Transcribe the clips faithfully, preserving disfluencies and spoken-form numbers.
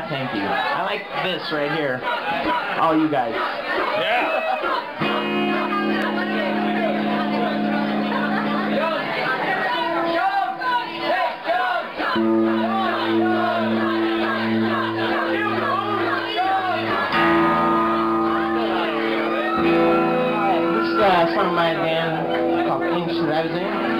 Ah, thank you. I like this right here. All you guys. Yeah. This is uh, song by a band called Ancient Rising.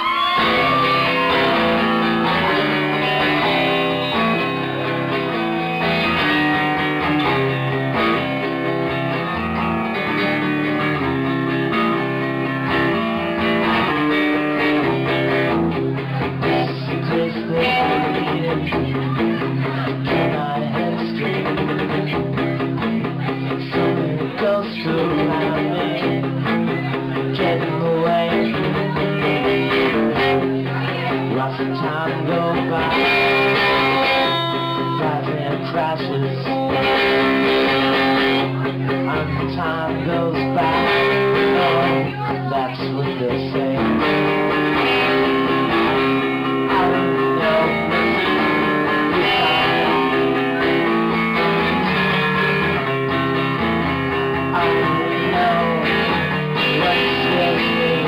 Time goes by, rising crashes. And time goes by, oh, that's what they say. I don't know. I don't know what scares me.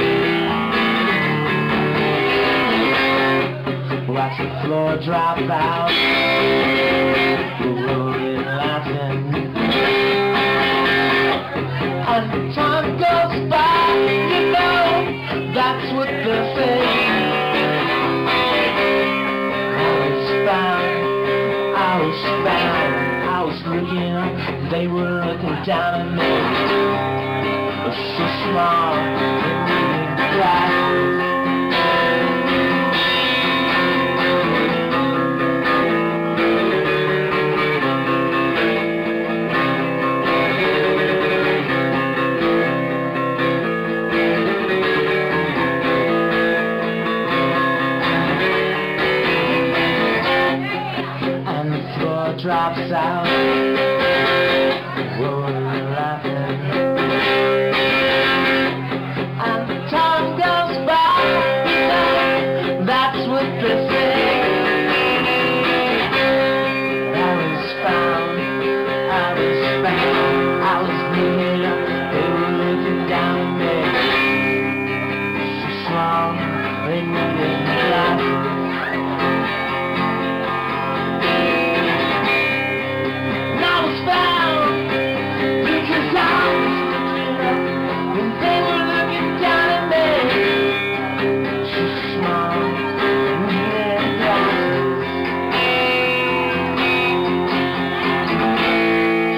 Watch the floor drop out, the rolling laughing. And time goes by, you know, that's what they say. I was found, I was found, I was looking, they were looking down at me. I was so small, they needed glasses. Drops out, rolling and laughing, and time goes by, you know, that's what they say. I was found, I was found, I was looking up, they were looking down at me. So small, they needed glasses.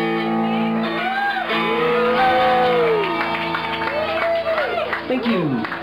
Thank you.